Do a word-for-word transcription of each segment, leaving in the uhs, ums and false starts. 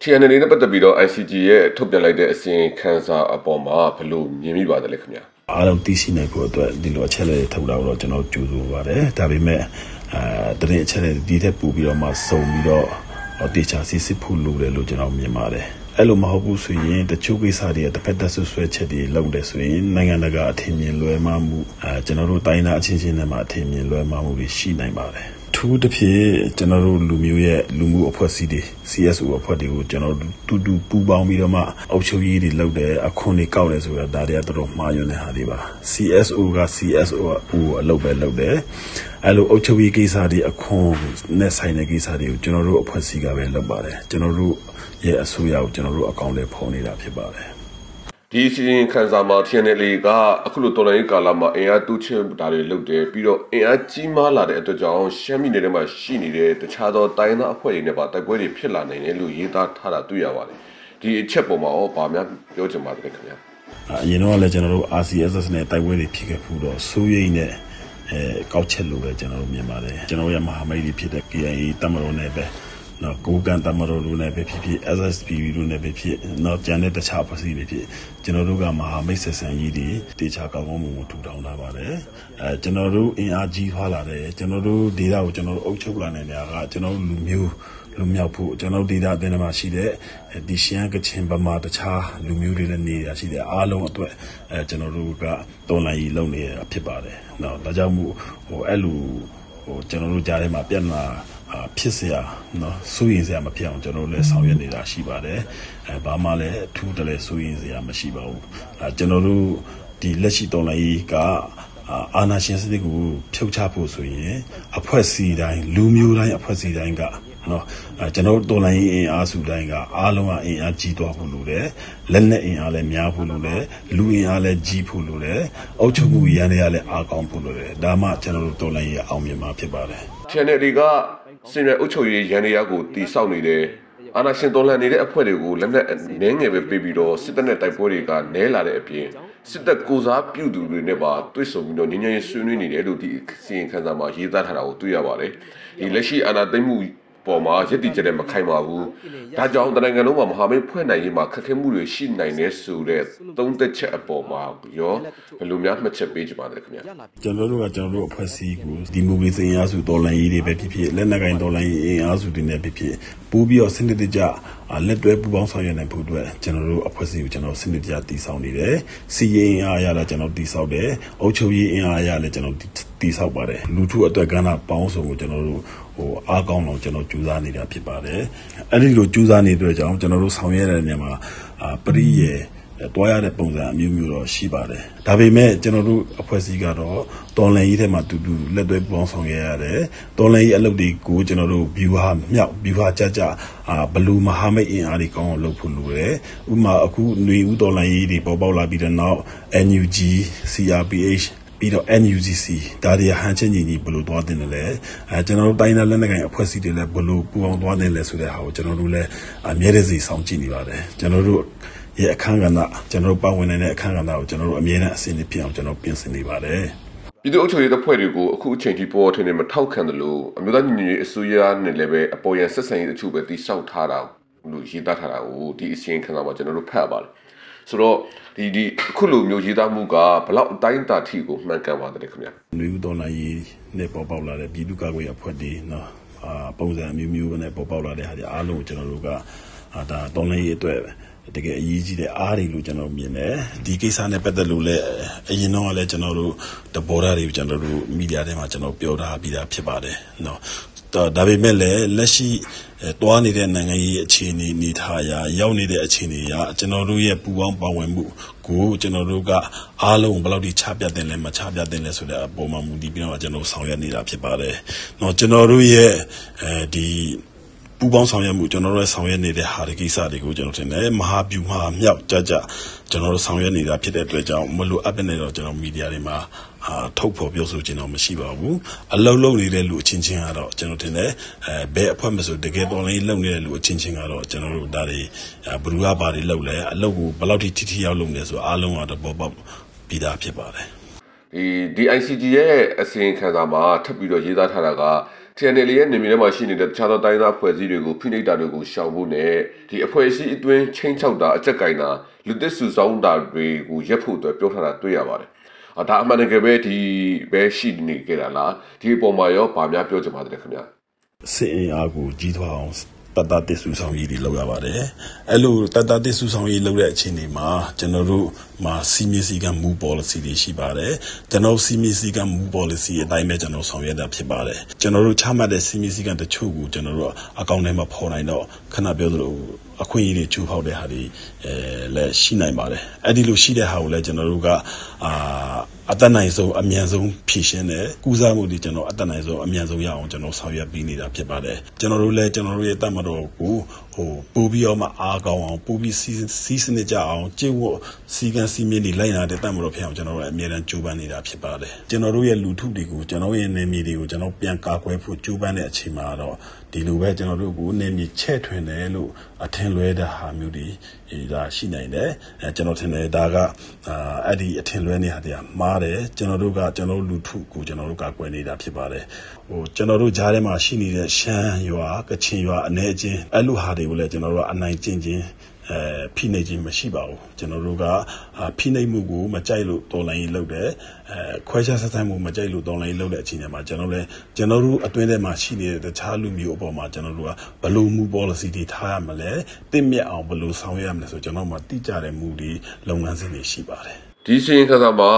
T N L နဲ့ပတ်သက်ပြီးတော့ I C G ရဲ့ထုတ်ပြန်လိုက်တဲ့အစီရင်ခံစာအပေါ်မှာဘယ်လိုမြင်မိပါသလဲခင်ဗျာအားလုံးသိရှိနိုင်ဖို့အတွက်ဒီလိုအချက်လက်ထုတ်တာတော့ကျွန်တော်ကြိုဆိုပါတယ်ဒါပေမဲ့အဲတရင်အချက်လက်ဒီထက်ပိုပြီးတော့မှစုံပြီးတော့တေချာစစ်စစ်ဖို့လိုတယ်လို့ကျွန်တော်မြင်ပါတယ်အဲ့လိုမဟုတ်ဘူးဆိုရင်တချို့ကိစ္စတွေတစ်ဖက်သက်ဆွဆွဲချက်တွေလုပ်တယ်ဆိုရင်နိုင်ငံတကာအထင်မြင်လွဲမှားမှုအဲကျွန်တော်တို့တိုင်းသားအချင်းချင်းတွေမှာအထင်မြင်လွဲမှားမှုတွေရှိနိုင်ပါတယ်ထူးတစ်ဖြစ်ကျွန်တော်တို့လူမျိုးရဲ့လူမှုအဖွဲ့အစည်းတွေ C S O အဖွဲ့တွေကိုကျွန်တော်တို့တူတူပူးပေါင်းပြီးတော့မှအုပ်ချုပ်ရေးတွေလုပ်တယ်အခွန်တွေကောက်တယ်ဆိုတာဒါတွေကတော်တော်မှားယွင်းတဲ့ဟာတွေပါ C S O က C S O ကိုအလုပ်ပဲလုပ်တယ်အဲ့လိုအုပ်ချုပ်ရေးကိစ္စတွေအခွန်နဲ့ဆိုင်တဲ့ကိစ္စတွေကိုကျွန်တော်တို့အဖွဲ့အစည်းကပဲလုပ်ပါတယ်ကျွန်တော်တို့ရဲ့အစိုးရကိုကျွန်တော်တို့အကောင့်လေးဖော်နေတာဖြစ်ပါတယ်ဒီစီရင်ခံစာမှာ T N L ကအခုလိုတော်လိုင်းကာလမှာအင်အားတူးချင်းတာတွေလုပ်တယ်ပြီးတော့အင်အားကြီးမားလာတဲ့အတွက်ကြောင့်ရှမ်းပြည်နယ်ထဲမှာရှိနေတဲ့တခြားသောတိုင်းသားအဖွဲ့တွေနဲ့ပါတိုက်ပွဲတွေဖြစ်လာနိုင်တယ်လို့ရေးသားထားတာတွေ့ရပါတယ်ဒီအချက်ပေါ်မှာရောဗာများပြောချင်ပါတယ်ခင်ဗျာအရင်တော့လည်းကျွန်တော်တို့ R C S S နဲ့တိုက်ပွဲတွေဖြစ်ခဲ့ဖူးတော့စိုးရိမ်နဲ့အဲကောက်ချက်လို့ပဲကျွန်တော်တို့မြင်ပါတယ်ကျွန်တော်ရဲ့မဟာမိတ်တွေဖြစ်တဲ့ K I A တမတော်နဲ့ပဲနော်ကိုကန်တမတော်လူနဲ့ပဲဖြစ်ဖြစ် S S P လူနဲ့ပဲဖြစ်နော်ကျန်တဲ့တခြားပစည်းတွေဖြစ်ကျွန်တော်တို့ကမဟာမိတ်ဆက်ဆံရေးတွေတေချာကောင်းကောင်းမွန်မွန်ထူထောင်လာပါတယ်အဲကျွန်တော်တို့အင်အားကြီးထွားလာတယ်ကျွန်တော်တို့ဒေတာကိုကျွန်တော်တို့အုပ်ချုပ်လာနေတဲ့နေရာကကျွန်တော်တို့လူမျိုးလူမျိုးဖို့ကျွန်တော်တို့ဒေတာအတင်းမှာရှိတဲ့ဒီရှမ်းကချင်ဗမာတခြားလူမျိုးတွေလည်းနေရရှိတယ်အားလုံးအတွက်အဲကျွန်တော်တို့ကတော်လိုင်းကြီးလုပ်နေတာဖြစ်ပါတယ်နော်ဒါကြောင့်မို့ဟိုအဲ့လိုဟိုကျွန်တော်တို့ကြားထဲမှာပြန်လာဖြစ်เสียနော်စိုးရင်စရာမဖြစ်အောင်ကျွန်တော်တို့လည်းဆောင်ရွက်နေတာရှိပါတယ်အဲဘာမှလည်းအထူးတလည်းစိုးရင်စရာမရှိပါဘူးအဲကျွန်တော်တို့ဒီလက်ရှိတော်လိုင်းကအာဏာရှင်စနစ်ကိုဖြုတ်ချဖို့ဆိုရင်အဖွဲ့အစည်းတိုင်းလူမျိုးတိုင်းအဖွဲ့အစည်းတိုင်းကနော်အဲကျွန်တော်တို့တော်လိုင်းအင်အားစုတိုင်းကအားလုံးကအင်အားကြီးသွားဖို့လိုတယ်လက်နက်အင်အားလည်းများဖို့လိုတယ်လူအင်အားလည်းကြီးဖို့လိုတယ်အုပ်ချုပ်မှုရန်တွေကလည်းအားကောင်းဖို့လိုတယ်ဒါမှကျွန်တော်တို့တော်လိုင်းရဲ့အောင်မြင်မှာဖြစ်ပါတယ် channel တွေကစင်ရအုပ်ချုပ်ရေးရန်တွေကကိုတီဆောက်နေတယ်အာဏာရှင်တော်လှန်နေတဲ့အဖွဲ့တွေကိုလက်နက်နည်းငယ်ပဲပေးပြီးတော့စစ်တပ်နဲ့တိုက်ပွဲတွေကနည်းလာတဲ့အပြင်စစ်တပ်ကိုစားပြုသူတွေနဲ့ပါတွေ့ဆုံပြီးတော့ညဉ့်ညဉ့်ဆွေးနွေးနေတယ်လို့ဒီစီရင်ခံစာမှာရေးသားထားတာကိုတွေ့ရပါတယ်ဒီလက်ရှိအာဏာသိမ်းမှုပေါ်မှာရည်တည်ကြတဲ့မခိုင်ပါဘူးဒါကြောင့်တနိုင်ငံလုံးမှာမဟာမိတ်ဖွဲ့နိုင်ရေးမှာခက်ခဲမှုတွေရှိနိုင်နေဆိုတဲ့သုံးသက်ချက်အပေါ်မှာရောဘယ်လိုများမှတ်ချက်ပေးကြပါလဲခင်ဗျာကျွန်တော်တို့ကကျွန်တော်တို့အဖွဲ့အစည်းကိုဒီမိုကရေစီအင်အားစုတော်လှန်ရေးတွေပဲဖြစ်ဖြစ်လက်နက်ကိုင်တော်လှန်ရေးအင်အားစုတွေနဲ့ဖြစ်ဖြစ်ပို့ပြီးတော့စနစ်တကျလက်တွဲပူးပေါင်းဆောင်ရွက်နိုင်ဖို့အတွက်ကျွန်တော်တို့အဖွဲ့အစည်းကိုကျွန်တော်စနစ်တကျတည်ဆောက်နေတယ်စီရင်အင်အားအရလည်းကျွန်တော်တည်ဆောက်တယ်အုပ်ချုပ်ရေးအင်အားအရလည်းကျွန်တော်တည်ဆောက်ပါတယ်လူထုအတွက်ကဏ္ဍပေါင်းစုံကိုကျွန်တော်တို့ဟိုအားကောင်းအောင်ကျွန်တော်ကြိုးစားနေတာဖြစ်ပါတယ်အဲ့ဒီလိုကြိုးစားနေတဲ့ကြောင့်ကျွန်တော်တို့ဆောင်ရွက်ရတဲ့နေရာမှာပရိယေတွားရတဲ့ပုံစံအမျိုးမျိုးတော့ရှိပါတယ်ဒါပေမဲ့ကျွန်တော်တို့အဖွဲ့အစည်းကတော့တော်လန်ကြီးထဲမှာတူတူလက်တွဲပေါင်းဆောင်ရရတယ်တော်လန်ကြီးအလုပ်တွေကိုကျွန်တော်တို့ view ဟာမြောက် view ဟာကြကြအာဘလူးမဟာမိတ်အင်အားတွေကောင်းအောင်လုပ်ဖို့လိုတယ်ဥပမာအခုຫນွေဦးတော်လန်ကြီးတွေပေါ်ပေါက်လာပြီးတဲ့နောက် N U G C R P Hပြီးတော့ N U G C ဒါတွေဟန်ချက်ညီညီဘယ်လိုသွားတင်တယ်လဲအဲကျွန်တော်တို့တိုင်းသားလက်နက်ကိုင်အဖွဲ့အစည်းတွေလည်းဘယ်လိုပူအောင်သွားတင်လဲဆိုတဲ့ဟာကိုကျွန်တော်တို့လည်းအမြဲတမ်းစီဆောင်ကြည့်နေပါတယ်ကျွန်တော်တို့ရဲ့အခမ်းကဏ္ဍကျွန်တော်တို့ပတ်ဝန်းနေတဲ့အခမ်းကဏ္ဍကိုကျွန်တော်တို့အမြဲတမ်းအစီအစဉ်ပြအောင်ကျွန်တော်ပြင်ဆင်နေပါတယ်ပြည်သူ့အုပ်ချုပ်ရေးတပ်ဖွဲ့တွေကိုအခုအချိန်ထိပေါ်ထင်နေမထောက်ခံတယ်လို့အမျိုးသားညီညွတ်ရေးအစိုးရနဲ့လည်းပဲအပေါ်ရန်ဆက်ဆံရေးတချို့ပဲတိစောက်ထားတာလို့ရေးသားထားတာကိုဒီအစီရင်ခံစာမှာကျွန်တော်တို့ဖတ်ပါတယ်ဆိုတော့ဒီဒီအခုလိုမျိုးရေးသားမှုကဘလောက်အတိုင်းအတာထိကိုမှန်ကန်ပါတယ်ခင်ဗျာຫນွေဦးတော်လိုင်းရေးနဲ့ပေါ်ပေါက်လာတဲ့ပြည်သူ့ကာကွယ်ရေးအဖွဲ့တွေနော်အာပုံစံအမျိုးမျိုးနဲ့ပေါ်ပေါက်လာတဲ့ဟာတွေအားလုံးကိုကျွန်တော်တို့ကအာဒါတော်လိုင်းရေးအတွက်တကယ်အရေးကြီးတဲ့အားတွေလို့ကျွန်တော်မြင်တယ်ဒီကိစ္စနဲ့ပတ်သက်လို့လည်းအရင်တော့လည်းကျွန်တော်တို့တဘောဓာတ်တွေကိုကျွန်တော်တို့မီဒီယာထဲမှာကျွန်တော်ပြောထားပြီးသားဖြစ်ပါတယ်နော်ဒါပေမဲ့လည်းလက်ရှိတွားနေတဲ့နိုင်ငံရေးအခြေအနေနေထားရာရောက်နေတဲ့အခြေအနေရာကျွန်တော်တို့ရဲ့ပူပေါင်းပါဝင်မှုကိုကျွန်တော်တို့ကအားလုံးဘယ်လောက်ထိချပြတဲ့လဲမချပြတဲ့လဲဆိုတဲ့အပေါ်မှာမူတည်ပြီးတော့ကျွန်တော်ဆောင်ရွက်နေတာဖြစ်ပါတယ်။နော်ကျွန်တော်တို့ရဲ့အဲဒီပူပေါင်းဆောင်ရွက်မှုကျွန်တော်တို့ဆောင်ရွက်နေတဲ့ဟာဒီကိစ္စတွေကိုကျွန်တော်ထင်တယ်မဟာဗျူဟာမြောက်ကြကြကျွန်တော်တို့ဆောင်ရွက်နေတာဖြစ်တဲ့အတွက်ကြောင့်မလို့အပ်တဲ့နေတော့ကျွန်တော်မီဒီယာတွေမှာအာထုတ်ဖော်ပြောဆိုခြင်းတော့မရှိပါဘူးအလုံးလုံးနေတဲ့လူအချင်းချင်းကတော့ကျွန်တော်ထင်တယ်အဲဘယ်အဖွဲ့မဆိုတကယ်တော်လေးလုံနေတဲ့လူအချင်းချင်းကတော့ကျွန်တော်တို့ဒါတွေဘလူးကဘာတွေလုံလဲအလုပ်ကိုဘယ်လောက်ထိထိထိရောက်လုံနေဆိုအားလုံးကတော့ပေါ်ပေါက်ပြီးသားဖြစ်ပါတယ်ဒီ D I C G ရဲ့အစီရင်ခံစာမှာထပ်ပြီးတော့ရေးသားထားတာက T N L A ရဲ့နေမြေထဲမှာရှိနေတဲ့တခြားသောတိုင်းသားဖွဲ့စည်းတွေကိုဖိနှိပ်တာတွေကိုရှောင်ဖို့နဲ့ဒီအဖွဲ့အစည်းအတွင်းချင်းချောက်တာအကြက်ကင်တာလူသစ်စုဆောင်းတာတွေကိုရက်ဖို့အတွက်ပြောထားတာတွေ့ရပါတယ်။အဒါအမှန်တကယ်ပဲဒီပဲရှိနေကြတာလားဒီအပေါ်မှာရောဗာများပြောချင်ပါတယ်ခင်ဗျာ။စစ်အင်အားကိုကြီးထွားအောင်တတတဆူဆောင်ရေးတွေလုပ်ရပါတယ်အဲ့လိုတတတဆူဆောင်ရေးလုပ်တဲ့အချိန်တွေမှာကျွန်တော်တို့မှာစီမီစီကမူ policy တွေရှိပါတယ်ကျွန်တော်စီမီစီကမူ policy အတိုင်းပဲကျွန်တော်ဆောင်ရွက်တာဖြစ်ပါတယ်ကျွန်တော်တို့ချမှတ်တဲ့စီမီစီကတချို့ကိုကျွန်တော်တို့အကောင့်ထဲမှာပေါ်နိုင်တော့ခဏပြောသလိုအခွင့်အရေးတွေချိုးဖောက်တဲ့ဟာတွေအဲလည်းရှိနိုင်ပါတယ်အဲ့ဒီလိုရှိတဲ့ဟာကိုလည်းကျွန်တော်တို့ကအာအတနိုင်ဆုံးအမြန်ဆုံးဖြည့်ရှင်းတယ်ကုစားမှုတွေကျွန်တော်အတနိုင်ဆုံးအမြန်ဆုံးရအောင်ကျွန်တော်ဆောင်ရွက်ပေးနေတာဖြစ်ပါတယ်ကျွန်တော်တို့လည်းကျွန်တော်တို့ရဲ့တတ်မတော်ကိုဟိုပို့ပြီးတော့မှအားကောင်းအောင်ပို့ပြီးစီးစနစ်ကြအောင်ကျင့်ဝတ်စီကံစီမင်းတွေလိုက်လာတဲ့တတ်မတော်ဖြစ်အောင်ကျွန်တော်တို့အမြဲတမ်းကြိုးပမ်းနေတာဖြစ်ပါတယ်ကျွန်တော်တို့ရဲ့လူထုတွေကိုကျွန်တော်ရဲ့နေမြေတွေကိုကျွန်တော်ပြန်ကာကွယ်ဖို့ကြိုးပမ်းတဲ့အချိန်မှာတော့ဒီလိုပဲကျွန်တော်တို့ကိုနေမြေချဲ့ထွင်တယ်လို့အထင်လွဲတဲ့ဟာမျိုးတွေဒါရှိနိုင်တယ်အဲကျွန်တော်ထင်တယ်ဒါကအာအဲ့ဒီအထင်လွဲနေဟာတွေမှားတယ်ကျွန်တော်တို့ကကျွန်တော်လူထုကိုကျွန်တော်တို့ကာကွယ်နေတာဖြစ်ပါတယ်ဟိုကျွန်တော်တို့ဂျားထဲမှာရှိနေတဲ့ရှမ်းရွာကချင်ရွာအနေချင်းအဲ့လိုဟာတွေကိုလည်းကျွန်တော်တို့ကအနိုင်ကျင့်ချင်းအဲဖိနှိပ်ခြင်းမရှိပါဘူးကျွန်တော်တို့ကဖိနှိပ်မှုကိုမကြိုက်လို့တော်လိုင်းလုပ်တယ်အဲခွဲခြားဆက်ဆံမှုမကြိုက်လို့တော်လိုင်းလုပ်တဲ့အချိန်တွေမှာကျွန်တော်လည်းကျွန်တော်တို့အတွင်းထဲမှာရှိနေတဲ့တခြားလူမျိုးအပေါ်မှာကျွန်တော်တို့ကဘယ်လိုမူ policy တွေထားရမလဲတင့်မြတ်အောင်ဘယ်လိုဆောင်ရွက်ရမလဲဆိုကျွန်တော်မှတိကျတဲ့မူတွေလုပ်ငန်းစဉ်တွေရှိပါတယ်ဒီစင်ခါသာမှာ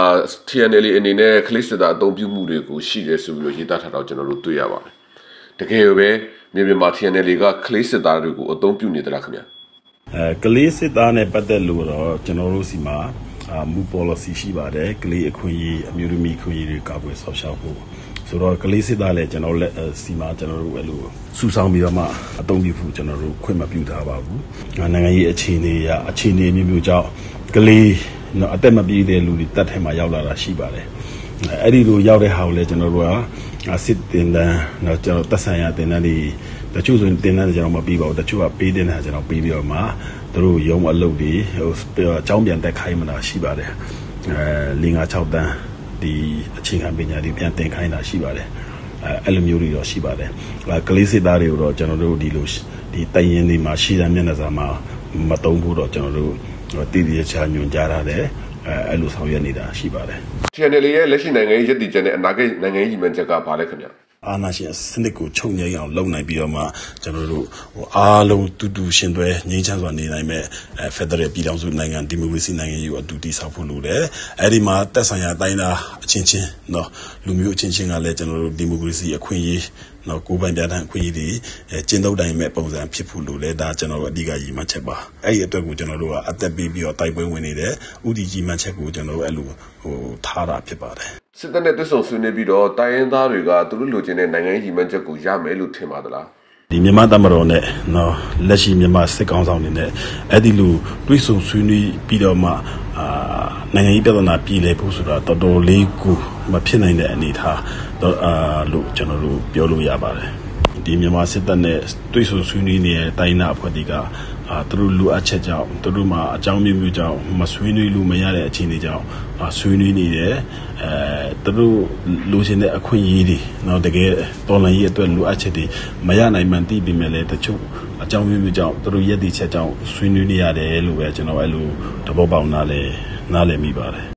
T N L A အနေနဲ့ခလစ်စတာအသုံးပြုမှုတွေကိုရှိတယ်ဆိုပြီးရေးသားထားတော့ကျွန်တော်တို့တွေ့ရပါတယ်တကယ်ပဲမြေပြင်မှာ T N L A ကခလစ်စတာတွေကိုအသုံးပြုနေသလားခင်ဗျာအဲကလေးစစ်သားနဲ့ပတ်သက်လို့တော့ကျွန်တော်တို့စီမှာမူ policy ရှိပါတယ်ကလေးအခွင့်အရေးအမျိုးသမီးအခွင့်အရေးတွေကာကွယ်ဆောက်ရှောက်ဖို့ဆိုတော့ကလေးစစ်သားလည်းကျွန်တော်လက်စီမှာကျွန်တော်တို့အဲ့လိုစူဆောင်းပြီးတော့မှအသုံးပြုဖို့ကျွန်တော်တို့ခွင့်မပြုထားပါဘူးနိုင်ငံရေးအခြေအနေအရအခြေအနေမျိုးမျိုးကြောင့်ကလေးနော်အသက်မပြည့်တဲ့လူတွေတတ်ထဲမှာရောက်လာတာရှိပါတယ်အဲ့ဒီလိုရောက်တဲ့ဟာကိုလည်းကျွန်တော်တို့ကစစ်တင်တန်းနော်ကျွန်တော်တက်ဆိုင်ရတင်တန်းတွေတချို့ဆိုရင်တင်တန်းကျွန်တော်မပြီးပါဘူးတချို့ကပေးတဲ့ဟာကျွန်တော်ပြီးပြီးတော့မှသူတို့ရုံးအလုပ်တွေဟိုအကြောင်းပြန်တက်ခိုင်းမှတာရှိပါတယ်အဲ၄၅၆တန်းဒီအခြေခံပညာတွေပြန်တင်ခိုင်းတာရှိပါတယ်အဲအဲ့လိုမျိုးတွေတော့ရှိပါတယ်ကလေးစစ်သားတွေကိုတော့ကျွန်တော်တို့ဒီလိုဒီတိုင်ရင်တွေမှာရှိတဲ့မျက်နှာစာမှာမတုံးဖို့တော့ကျွန်တော်တို့တည်တည်ချာညွှန်ကြားရတယ်အဲအဲ့လိုဆောင်ရွက်နေတာရှိပါတယ် T N L A ရဲ့လက်ရှိနိုင်ငံရေးရည်တည်ချက်နဲ့အနာဂတ်နိုင်ငံရေးရည်မှန်းချက်ကဘာလဲခင်ဗျာအာဏာရှင်စနစ်ကိုချုပ်ငြိမ်းအောင်လုပ်နိုင်ပြီးတော့မှကျွန်တော်တို့ဟိုအားလုံးတူတူရှင်သွဲငြိမ်းချမ်းစွာနေနိုင်မဲ့အဲဖက်ဒရယ်ပြည်ထောင်စုနိုင်ငံဒီမိုကရေစီနိုင်ငံကြီးကိုအတူတည်ဆောက်ဖို့လိုတယ်အဲ့ဒီမှာတက်ဆိုင်ရာတိုင်းသားအချင်းချင်းเนาะလူမျိုးအချင်းချင်းကလည်းကျွန်တော်တို့ဒီမိုကရေစီအခွင့်အရေးနော်ကိုယ်ပိုင်ပြဋ္ဌာန်းအခွင့်အရေးတွေအဲကျင်းသုံးတိုင်းမဲ့ပုံစံဖြစ်ဖို့လိုလဲဒါကျွန်တော်တို့အဓိကရည်မှန်းချက်ပါအဲ့ဒီအတွက်ကိုကျွန်တော်တို့ကအသက်ပေးပြီးတော့တိုက်ပွဲဝင်နေတယ်ဥတီရည်မှန်းချက်ကိုကျွန်တော်တို့အဲ့လိုဟိုထားတာဖြစ်ပါတယ်စစ်တပ်နဲ့တွဲဆုံဆွေးနွေးပြီးတော့တိုင်းရင်းသားတွေကသူတို့လိုချင်တဲ့နိုင်ငံရေးရည်မှန်းချက်ကိုရမယ်လို့ထင်ပါသလားဒီမြန်မာတမတော်နဲ့နော်လက်ရှိမြန်မာစစ်ကောင်ဆောင်နေနဲ့အဲ့ဒီလိုတွဲဆုံဆွေးနွေးပြီးတော့မှအာနိုင်ငံရေးပြဿနာပြည်လည်ဖို့ဆိုတာတော်တော်လေးကိုမဖြစ်နိုင်တဲ့အနေအထားတော့အာလို့ကျွန်တော်တို့ပြောလို့ရပါတယ်ဒီမြန်မာစစ်တပ်နဲ့တွဲဆုံဆွေးနွေးနေတဲ့တိုင်းနာအဖွဲ့တွေကအာသူတို့လူအပ်ချက်ကြောင့်သူတို့မှာအကြောင်းမျိုးမျိုးကြောင့်မဆွေးနွေးလို့မရတဲ့အခြေအနေကြောင့်ဆွေးနွေးနေတယ်အဲသူတို့လိုချင်တဲ့အခွင့်အရေးတွေတော့တကယ်တော်လှန်ရေးအတွက်လိုအပ်ချက်တွေမရနိုင်မှန်းသိပေမဲ့လည်းတချို့အကြောင်းမျိုးမျိုးကြောင့်သူတို့ရည်တည်ချက်ကြောင့်ဆွေးနွေးနေရတယ်လို့ပဲကျွန်တော်အဲ့လိုသဘောပေါက်နားလဲနားလည်မိပါတယ်